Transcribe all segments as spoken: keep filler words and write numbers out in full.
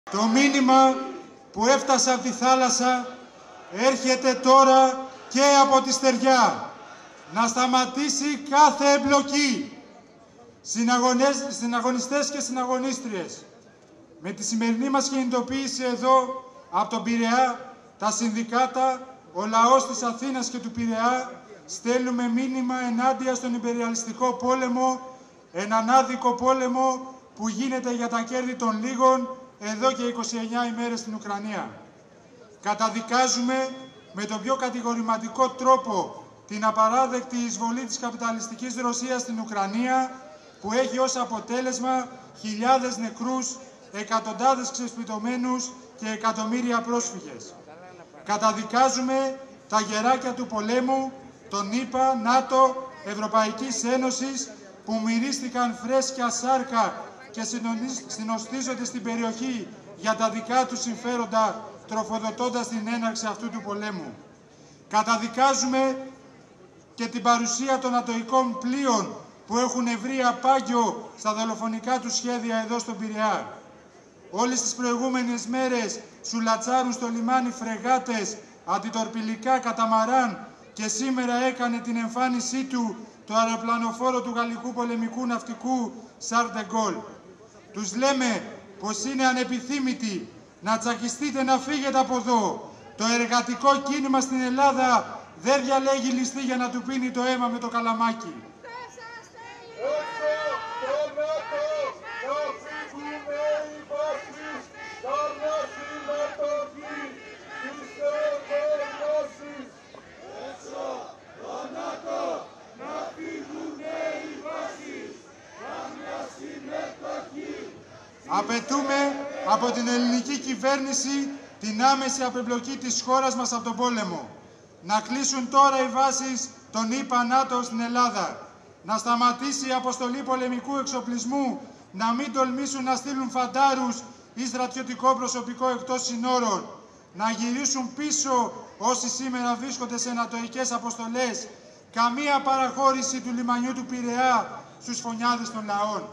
Το μήνυμα που έφτασε από τη θάλασσα έρχεται τώρα και από τη στεριά. Να σταματήσει κάθε εμπλοκή. Συναγωνιστές και συναγωνίστριες, με τη σημερινή μας κινητοποίηση εδώ από τον Πειραιά, τα συνδικάτα, ο λαός της Αθήνας και του Πειραιά, στέλνουμε μήνυμα ενάντια στον υπεριαλιστικό πόλεμο, έναν άδικο πόλεμο που γίνεται για τα κέρδη των λίγων εδώ και είκοσι εννέα ημέρες στην Ουκρανία. Καταδικάζουμε με τον πιο κατηγορηματικό τρόπο την απαράδεκτη εισβολή της καπιταλιστικής Ρωσίας στην Ουκρανία, που έχει ως αποτέλεσμα χιλιάδες νεκρούς, εκατοντάδες ξεσπιτωμένους και εκατομμύρια πρόσφυγες. Καταδικάζουμε τα γεράκια του πολέμου, των ΗΠΑ, ΝΑΤΟ, Ευρωπαϊκής Ένωσης, που μυρίστηκαν φρέσκια σάρκα και συνοστίζονται στην περιοχή για τα δικά τους συμφέροντα, τροφοδοτώντας την έναρξη αυτού του πολέμου. Καταδικάζουμε και την παρουσία των ατοικών πλοίων που έχουν βρει απάγιο στα δολοφονικά του σχέδια εδώ στον Πειραιά. Όλες τις προηγούμενες μέρες σουλατσάρουν στο λιμάνι φρεγάτες, αντιτορπιλικά καταμαράν, και σήμερα έκανε την εμφάνισή του το αεροπλανοφόρο του γαλλικού πολεμικού ναυτικού Charles de Gaulle. Τους λέμε πως είναι ανεπιθύμητοι, να τσακιστείτε να φύγετε από εδώ. Το εργατικό κίνημα στην Ελλάδα δεν διαλέγει ληστή για να του πίνει το αίμα με το καλαμάκι. Απαιτούμε από την ελληνική κυβέρνηση την άμεση απεμπλοκή της χώρας μας από τον πόλεμο. Να κλείσουν τώρα οι βάσεις των ΗΠΑ ΝΑΤΟ στην Ελλάδα. Να σταματήσει η αποστολή πολεμικού εξοπλισμού, να μην τολμήσουν να στείλουν φαντάρους ή στρατιωτικό προσωπικό εκτός συνόρων. Να γυρίσουν πίσω όσοι σήμερα βρίσκονται σε νατοικές αποστολές. Καμία παραχώρηση του λιμανιού του Πειραιά στους φωνιάδες των λαών.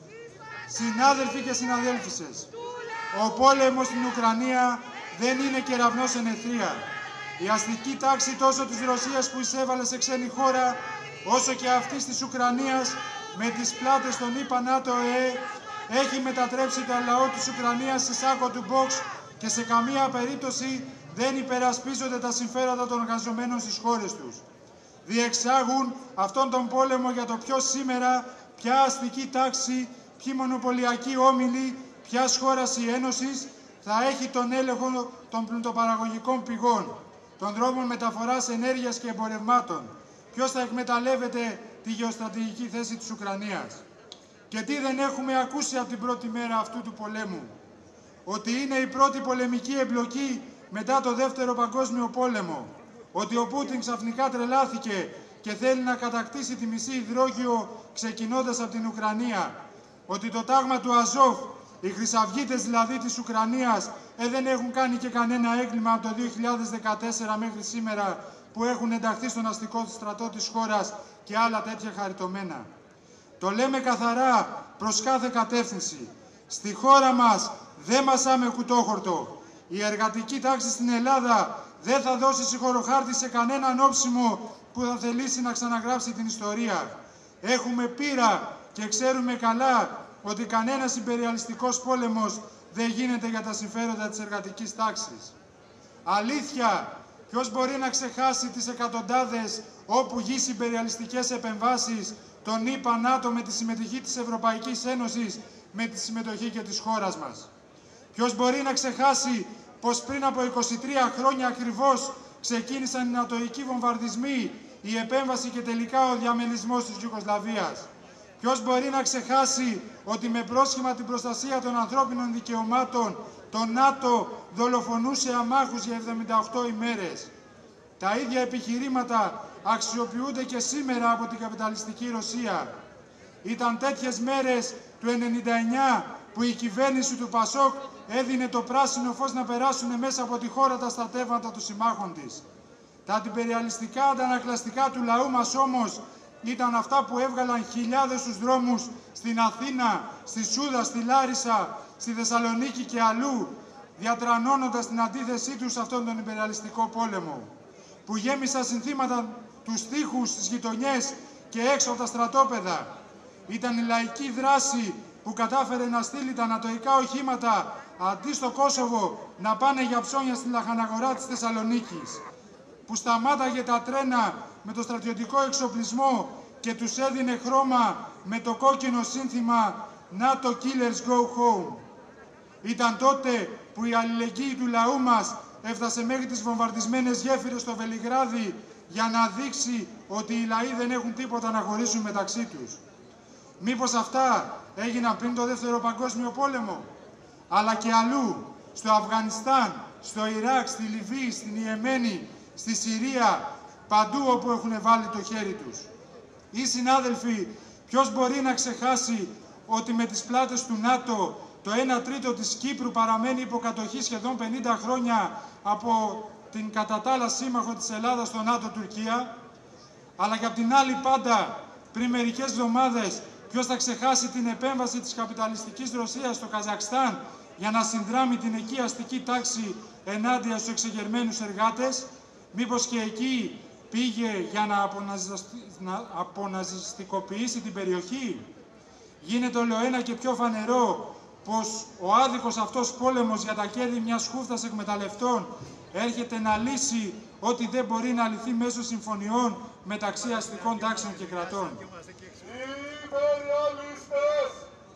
Συνάδελφοι και συναδέλφισες, ο πόλεμος στην Ουκρανία δεν είναι κεραυνός εν αιθρία. Η αστική τάξη τόσο της Ρωσίας που εισέβαλε σε ξένη χώρα, όσο και αυτής της Ουκρανίας με τις πλάτες των ΗΠΑ ΝΑΤΟ ΕΕ, έχει μετατρέψει το λαό της Ουκρανίας σε σάκο του μποξ και σε καμία περίπτωση δεν υπερασπίζονται τα συμφέροντα των εργαζομένων στις χώρες τους. Διεξάγουν αυτόν τον πόλεμο για το ποιος σήμερα, ποια αστική τάξη, ποιοι μονοπωλιακοί όμιλοι, ποιας χώρας ή ένωσης θα έχει τον έλεγχο των πλουτοπαραγωγικών πηγών, των δρόμων μεταφοράς ενέργειας και εμπορευμάτων, ποιος θα εκμεταλλεύεται τη γεωστρατηγική θέση της Ουκρανίας. Και τι δεν έχουμε ακούσει από την πρώτη μέρα αυτού του πολέμου? Ότι είναι η πρώτη πολεμική εμπλοκή μετά το Δεύτερο Παγκόσμιο Πόλεμο. Ότι ο Πούτιν ξαφνικά τρελάθηκε και θέλει να κατακτήσει τη μισή υδρόγειο ξεκινώντας από την Ουκρανία. Ότι το τάγμα του Αζόφ, οι χρυσαυγίτες δηλαδή της Ουκρανίας, ε, δεν έχουν κάνει και κανένα έγκλημα από το δύο χιλιάδες δεκατέσσερα μέχρι σήμερα, που έχουν ενταχθεί στον αστικό στρατό της χώρας και άλλα τέτοια χαριτωμένα. Το λέμε καθαρά προς κάθε κατεύθυνση. Στη χώρα μας δεν μασάμε κουτόχορτο. Η εργατική τάξη στην Ελλάδα δεν θα δώσει συγχωροχάρτη σε κανέναν όψιμο που θα θελήσει να ξαναγράψει την ιστορία. Έχουμε πείρα και ξέρουμε καλά ότι κανένας υπεριαλιστικός πόλεμος δεν γίνεται για τα συμφέροντα της εργατικής τάξης. Αλήθεια, ποιος μπορεί να ξεχάσει τις εκατοντάδες όπου γης υπεριαλιστικές επεμβάσεις των ΗΠΑ ΝΑΤΟ με τη συμμετοχή της Ευρωπαϊκής Ένωσης, με τη συμμετοχή και της χώρας μας? Ποιος μπορεί να ξεχάσει πως πριν από είκοσι τρία χρόνια ακριβώς ξεκίνησαν οι νατοικοί βομβαρδισμοί, η επέμβαση και τελικά ο διαμελισμός της Ιουγκοσλαβίας? Ποιος μπορεί να ξεχάσει ότι με πρόσχημα την προστασία των ανθρώπινων δικαιωμάτων το ΝΑΤΟ δολοφονούσε αμάχους για εβδομήντα οκτώ ημέρες? Τα ίδια επιχειρήματα αξιοποιούνται και σήμερα από την καπιταλιστική Ρωσία. Ήταν τέτοιες μέρες του ενενήντα εννέα που η κυβέρνηση του Πασόκ έδινε το πράσινο φως να περάσουν μέσα από τη χώρα τα στρατεύματα των συμμάχων της. Τα αντιπεριαλιστικά αντανακλαστικά του λαού μας όμως ήταν αυτά που έβγαλαν χιλιάδες στους δρόμους στην Αθήνα, στη Σούδα, στη Λάρισα στη Θεσσαλονίκη και αλλού, διατρανώνοντας την αντίθεσή τους σε αυτόν τον υπεριαλιστικό πόλεμο, που γέμισαν συνθήματα τους τοίχους, στις γειτονιές και έξω από τα στρατόπεδα. Ήταν η λαϊκή δράση που κατάφερε να στείλει τα ανατοϊκά οχήματα αντί στο Κόσοβο να πάνε για ψώνια στη λαχαναγορά της Θεσσαλονίκης, που σταμάταγε τα τρένα με το στρατιωτικό εξοπλισμό και τους έδινε χρώμα με το κόκκινο σύνθημα «NATO Killers Go Home». Ήταν τότε που η αλληλεγγύη του λαού μας έφτασε μέχρι τις βομβαρδισμένες γέφυρες στο Βελιγράδι για να δείξει ότι οι λαοί δεν έχουν τίποτα να χωρίσουν μεταξύ τους. Μήπως αυτά έγιναν πριν το Δεύτερο Παγκόσμιο Πόλεμο? Αλλά και αλλού, στο Αφγανιστάν, στο Ιράκ, στη Λιβύη, στην Ιεμένη, στη Συρία, παντού όπου έχουν βάλει το χέρι τους. Ή συνάδελφοι, ποιος μπορεί να ξεχάσει ότι με τις πλάτες του ΝΑΤΟ το ένα τρίτο της Κύπρου παραμένει υποκατοχή σχεδόν πενήντα χρόνια από την κατά τα άλλα σύμμαχο της Ελλάδας στο ΝΑΤΟ Τουρκία? Αλλά και απ' την άλλη πάντα, πριν μερικές εβδομάδες, ποιος θα ξεχάσει την επέμβαση της καπιταλιστικής Ρωσίας στο Καζακστάν για να συνδράμει την εκεί αστική τάξη ενάντια στους εξεγερμένους εργάτες? Μήπως και εκεί πήγε για να, αποναζιστη... να αποναζιστικοποιήσει την περιοχή? Γίνεται ολοένα και πιο φανερό πως ο άδικος αυτός πόλεμος για τα κέρδη μιας χούφτας εκμεταλλευτών έρχεται να λύσει ό,τι δεν μπορεί να λυθεί μέσω συμφωνιών μεταξύ αστικών τάξεων και κρατών. Οι υπεριαλιστές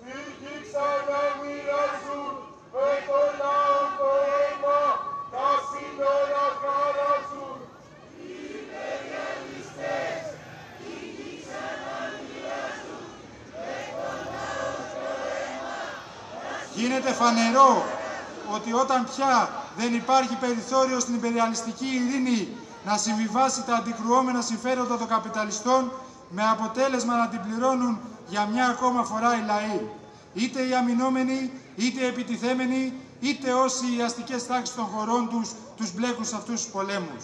ήρχιξαν να μοιράζουν με το λαό το αίμα, τα σύνορα χαράζουν. Οι υπεριαλιστές ήρχιξαν να μοιράζουν με το λαό το αίμα. Γίνεται φανερό ότι όταν πια δεν υπάρχει περιθώριο στην υπεριαλιστική ειρήνη να συμβιβάσει τα αντικρουόμενα συμφέροντα των καπιταλιστών, με αποτέλεσμα να την πληρώνουν για μια ακόμα φορά οι λαοί. Είτε οι αμυνόμενοι, είτε οι επιτιθέμενοι, είτε όσοι οι αστικές τάξεις των χωρών τους τους μπλέκουν σε αυτούς τους πολέμους.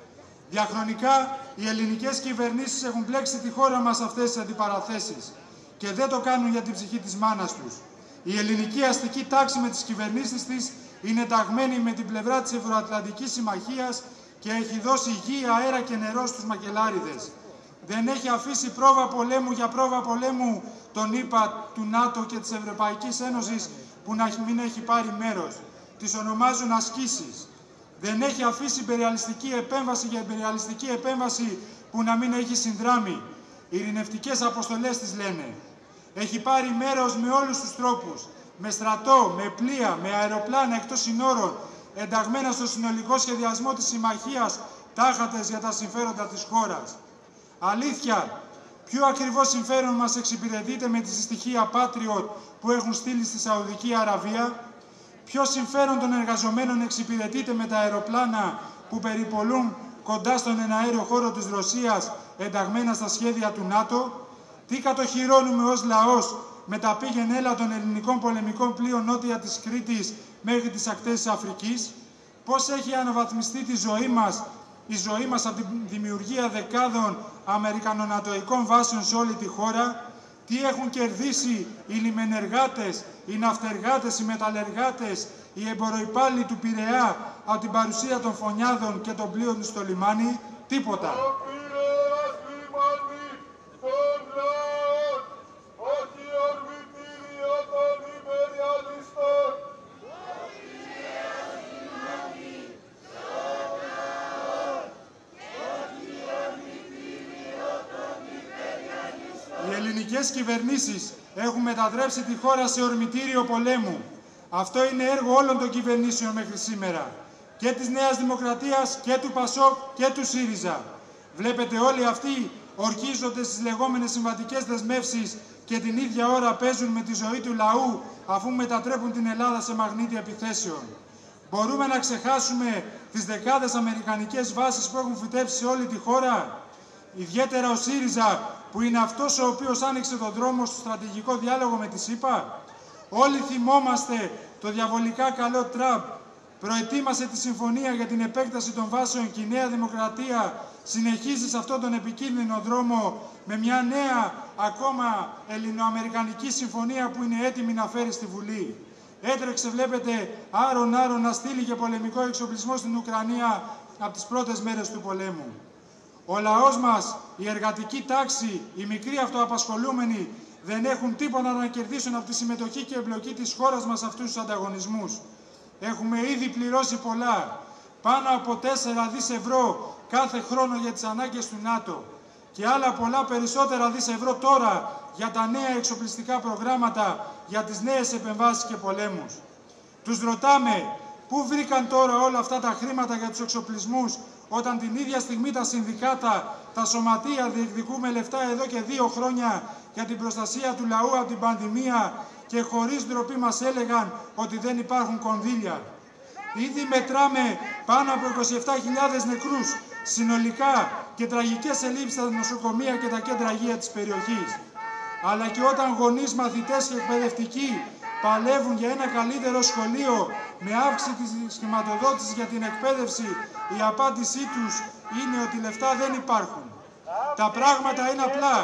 Διαχρονικά, οι ελληνικές κυβερνήσεις έχουν μπλέξει τη χώρα μας σε αυτές τις αντιπαραθέσεις και δεν το κάνουν για την ψυχή της μάνας τους. Η ελληνική αστική τάξη με τις κυβερνήσεις της είναι ταγμένη με την πλευρά της Ευρωατλαντικής Συμμαχίας και έχει δώσει γη, αέρα και νερό στους μακελάριδες. Δεν έχει αφήσει πρόβα πολέμου για πρόβα πολέμου τον ΗΠΑ, του ΝΑΤΟ και της Ευρωπαϊκής Ένωσης που να μην έχει πάρει μέρος. Τις ονομάζουν ασκήσεις. Δεν έχει αφήσει υπεριαλιστική επέμβαση για υπεριαλιστική επέμβαση που να μην έχει συνδράμει. Ειρηνευτικές αποστολές τις λένε. Έχει πάρει μέρος με όλους τους τρόπους. Με στρατό, με πλοία, με αεροπλάνα εκτός συνόρων, ενταγμένα στο συνολικό σχεδιασμό της συμμαχίας, τάχατες για τα συμφέροντα της χώρας. Αλήθεια, ποιο ακριβώς συμφέρον μας εξυπηρετείται με τη στοιχεία Patriot που έχουν στείλει στη Σαουδική Αραβία? Ποιο συμφέρον των εργαζομένων εξυπηρετείται με τα αεροπλάνα που περιπολούν κοντά στον εναέριο χώρο της Ρωσίας, ενταγμένα στα σχέδια του ΝΑΤΟ? Τι κατοχυρώνουμε ως λαός με τα πήγεν έλα των ελληνικών πολεμικών πλοίων νότια της Κρήτης μέχρι τις ακτές της Αφρικής? Πώς έχει αναβαθμιστεί τη ζωή μας, η ζωή μας από τη δημιουργία δεκάδων αμερικανονατοϊκών βάσεων σε όλη τη χώρα? Τι έχουν κερδίσει οι λιμενεργάτες, οι ναυτεργάτες, οι μεταλλεργάτες, οι εμποροϊπάλληλοι του Πειραιά από την παρουσία των φωνιάδων και των πλοίων στο λιμάνι? Τίποτα. Οι ελληνικές κυβερνήσεις έχουν μετατρέψει τη χώρα σε ορμητήριο πολέμου. Αυτό είναι έργο όλων των κυβερνήσεων μέχρι σήμερα. Και της Νέας Δημοκρατίας και του ΠΑΣΟΚ και του ΣΥΡΙΖΑ. Βλέπετε όλοι αυτοί ορκίζονται στις λεγόμενες συμβατικές δεσμεύσεις και την ίδια ώρα παίζουν με τη ζωή του λαού αφού μετατρέπουν την Ελλάδα σε μαγνήτη επιθέσεων. Μπορούμε να ξεχάσουμε τις δεκάδες αμερικανικές βάσεις που έχουν φυτέψει σε όλη τη χώρα? Ιδιαίτερα ο ΣΥΡΙΖΑ που είναι αυτός ο οποίος άνοιξε τον δρόμο στο στρατηγικό διάλογο με τη ΣΥΠΑ. Όλοι θυμόμαστε το διαβολικά καλό Τραμπ. Προετοίμασε τη συμφωνία για την επέκταση των βάσεων και η Νέα Δημοκρατία συνεχίζει σε αυτόν τον επικίνδυνο δρόμο με μια νέα ακόμα ελληνοαμερικανική συμφωνία που είναι έτοιμη να φέρει στη Βουλή. έτρεξε, βλέπετε, άρον-άρον να στείλει και πολεμικό εξοπλισμό στην Ουκρανία από τις πρώτες μέρες του πολέμου. Ο λαός μας, η εργατική τάξη, οι μικροί αυτοαπασχολούμενοι δεν έχουν τίποτα να κερδίσουν από τη συμμετοχή και εμπλοκή της χώρας μας σε αυτούς τους ανταγωνισμούς. Έχουμε ήδη πληρώσει πολλά, πάνω από τέσσερα δις ευρώ κάθε χρόνο για τις ανάγκες του ΝΑΤΟ και άλλα πολλά περισσότερα δις ευρώ τώρα για τα νέα εξοπλιστικά προγράμματα, για τις νέες επεμβάσεις και πολέμους. Τους ρωτάμε πού βρήκαν τώρα όλα αυτά τα χρήματα για τους εξοπλισμούς, όταν την ίδια στιγμή τα συνδικάτα, τα σωματεία διεκδικούμε λεφτά εδώ και δύο χρόνια για την προστασία του λαού από την πανδημία και χωρίς ντροπή μας έλεγαν ότι δεν υπάρχουν κονδύλια. Ήδη μετράμε πάνω από είκοσι επτά χιλιάδες νεκρούς συνολικά και τραγικές ελλείψεις στα νοσοκομεία και τα κέντρα υγεία της περιοχής. Αλλά και όταν γονείς, μαθητές και εκπαιδευτικοί παλεύουν για ένα καλύτερο σχολείο με αύξηση της χρηματοδότησης για την εκπαίδευση, η απάντησή τους είναι ότι λεφτά δεν υπάρχουν. Τα πράγματα είναι απλά.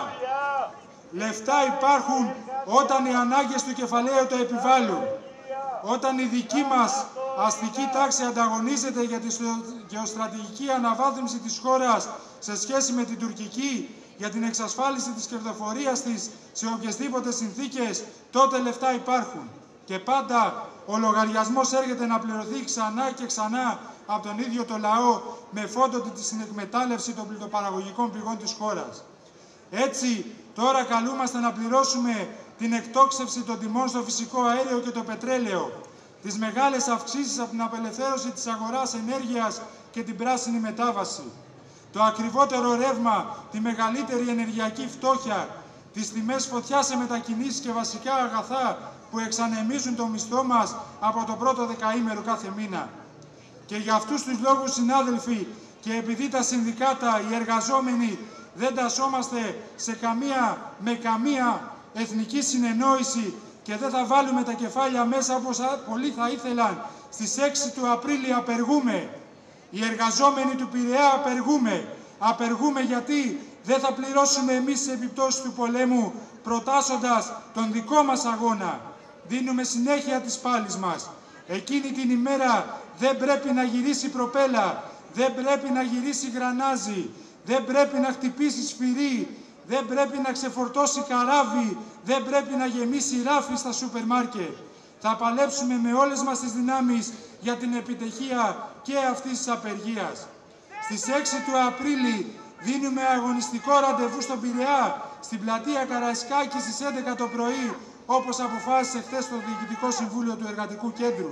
Λεφτά υπάρχουν όταν οι ανάγκες του κεφαλαίου το επιβάλλουν. Όταν η δική μας αστική τάξη ανταγωνίζεται για τη γεωστρατηγική αναβάθμιση της χώρας σε σχέση με την τουρκική, για την εξασφάλιση της κερδοφορίας της σε οποιασδήποτε συνθήκες, τότε λεφτά υπάρχουν. Και πάντα ο λογαριασμός έρχεται να πληρωθεί ξανά και ξανά από τον ίδιο το λαό με φόντο τη συνεκμετάλλευση των πλουτοπαραγωγικών πηγών της χώρας. Έτσι, τώρα καλούμαστε να πληρώσουμε την εκτόξευση των τιμών στο φυσικό αέριο και το πετρέλαιο, τις μεγάλες αυξήσεις από την απελευθέρωση της αγοράς ενέργειας και την πράσινη μετάβαση, το ακριβότερο ρεύμα, τη μεγαλύτερη ενεργειακή φτώχεια, τις τιμές φωτιά σε μετακινήσεις και βασικά αγαθά που εξανεμίζουν το μισθό μας από το πρώτο δεκαήμερο κάθε μήνα. Και για αυτούς τους λόγους, συνάδελφοι, και επειδή τα συνδικάτα, οι εργαζόμενοι, δεν τασσόμαστε σε καμία, με καμία εθνική συνεννόηση και δεν θα βάλουμε τα κεφάλια μέσα όπως πολλοί θα ήθελαν, στις έξι του Απρίλη απεργούμε. Οι εργαζόμενοι του Πειραιά απεργούμε. Απεργούμε γιατί δεν θα πληρώσουμε εμείς τις επιπτώσεις του πολέμου προτάσσοντας τον δικό μας αγώνα. Δίνουμε συνέχεια της πάλης μας. Εκείνη την ημέρα δεν πρέπει να γυρίσει προπέλα, δεν πρέπει να γυρίσει γρανάζι, δεν πρέπει να χτυπήσει σφυρί, δεν πρέπει να ξεφορτώσει καράβι, δεν πρέπει να γεμίσει ράφι στα σούπερ μάρκετ. Θα παλέψουμε με όλες μας τις δυνάμεις για την επιτυχία και αυτής της απεργίας. Στις έξι του Απρίλη δίνουμε αγωνιστικό ραντεβού στον Πειραιά, στην πλατεία Καραϊσκάκη στις έντεκα το πρωί, όπως αποφάσισε χθες το Διοικητικό Συμβούλιο του Εργατικού Κέντρου.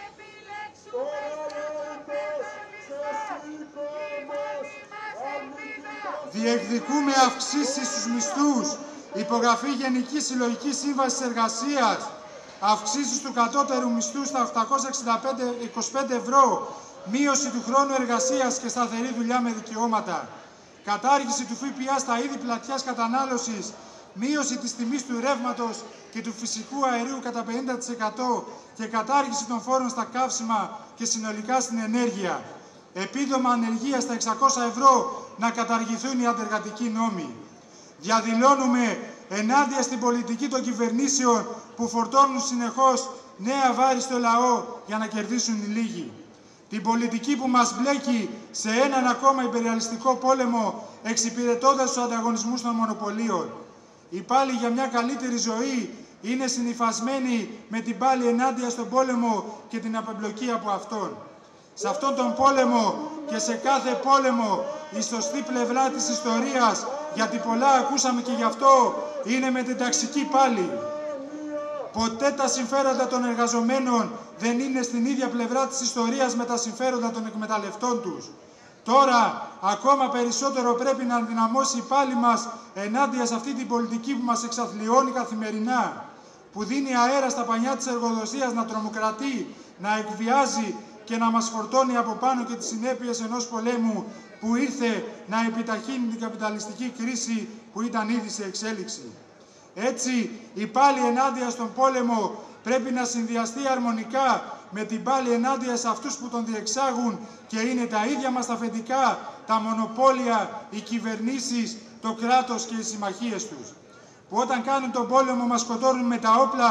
Διεκδικούμε αυξήσεις στους μισθούς, υπογραφή Γενικής Συλλογικής Σύμβασης Εργασίας, αυξήσεις του κατώτερου μισθού στα οκτακόσια είκοσι πέντε ευρώ, μείωση του χρόνου εργασίας και σταθερή δουλειά με δικαιώματα, κατάργηση του ΦΠΑ στα είδη πλατιάς κατανάλωσης, μείωση της τιμής του ρεύματος και του φυσικού αερίου κατά πενήντα τοις εκατό και κατάργηση των φόρων στα καύσιμα και συνολικά στην ενέργεια. Επίδομα ανεργίας στα εξακόσια ευρώ, να καταργηθούν οι αντεργατικοί νόμοι. Διαδηλώνουμε ενάντια στην πολιτική των κυβερνήσεων που φορτώνουν συνεχώς νέα βάρη στο λαό για να κερδίσουν οι λίγοι. Την πολιτική που μας μπλέκει σε έναν ακόμα υπεριαλιστικό πόλεμο, εξυπηρετώντας τους ανταγωνισμούς των μονοπωλίων. Η πάλη για μια καλύτερη ζωή είναι συνυφασμένη με την πάλη ενάντια στον πόλεμο και την απεμπλοκή από αυτόν. Σε αυτόν τον πόλεμο και σε κάθε πόλεμο η σωστή πλευρά της ιστορίας, γιατί πολλά ακούσαμε και γι' αυτό, είναι με την ταξική πάλη. Ποτέ τα συμφέροντα των εργαζομένων δεν είναι στην ίδια πλευρά της ιστορίας με τα συμφέροντα των εκμεταλλευτών τους. Τώρα, ακόμα περισσότερο πρέπει να ενδυναμώσει η πάλη μας ενάντια σε αυτή την πολιτική που μας εξαθλιώνει καθημερινά, που δίνει αέρα στα πανιά της εργοδοσίας να τρομοκρατεί, να εκβιάζει και να μας φορτώνει από πάνω και τις συνέπειες ενός πολέμου που ήρθε να επιταχύνει την καπιταλιστική κρίση που ήταν ήδη σε εξέλιξη. Έτσι, η πάλη ενάντια στον πόλεμο πρέπει να συνδυαστεί αρμονικά με την πάλη ενάντια σε αυτούς που τον διεξάγουν και είναι τα ίδια μας τα αφεντικά, τα μονοπόλια, οι κυβερνήσεις, το κράτος και οι συμμαχίες τους. Που όταν κάνουν τον πόλεμο μας σκοτώνουν με τα όπλα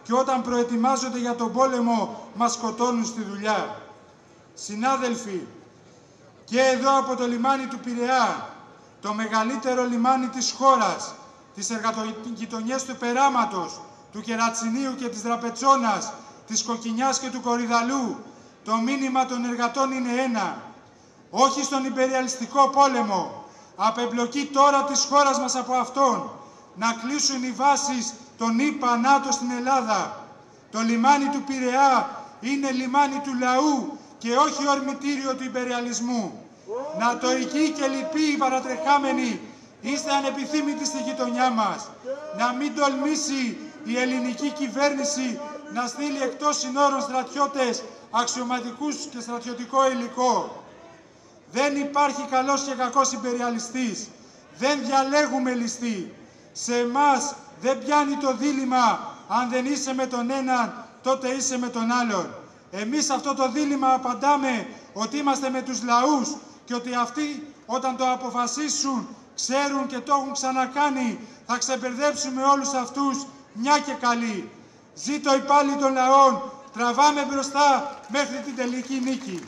και όταν προετοιμάζονται για τον πόλεμο μας σκοτώνουν στη δουλειά. Συνάδελφοι, και εδώ από το λιμάνι του Πειραιά, το μεγαλύτερο λιμάνι της χώρας, τις εργατογειτονιές του Περάματος, του Κερατσινίου και της Δραπετσόνας, της Κοκκινιάς και του Κορυδαλού, το μήνυμα των εργατών είναι ένα. Όχι στον υπεριαλιστικό πόλεμο. Απεμπλοκή τώρα της χώρας μας από αυτόν. Να κλείσουν οι βάσεις των ΗΠΑ ΝΑΤΟ στην Ελλάδα. Το λιμάνι του Πειραιά είναι λιμάνι του λαού και όχι ορμητήριο του υπεριαλισμού. Νατοικοί και λοιποί οι παρατρεχάμενοι, είστε ανεπιθύμητοι στη γειτονιά μας. Να μην τολμήσει η ελληνική κυβέρνηση να στείλει εκτός συνόρων στρατιώτες, αξιωματικούς και στρατιωτικό υλικό. Δεν υπάρχει καλός και κακός υπεριαλιστής. Δεν διαλέγουμε ληστή. Σε εμάς δεν πιάνει το δίλημμα αν δεν είσαι με τον έναν, τότε είσαι με τον άλλον. Εμείς αυτό το δίλημμα απαντάμε ότι είμαστε με τους λαούς και ότι αυτοί όταν το αποφασίσουν, ξέρουν και το έχουν ξανακάνει, θα ξεπερδέψουμε όλους αυτούς μια και καλή. Ζήτω η πάλη των λαών, τραβάμε μπροστά μέχρι την τελική νίκη.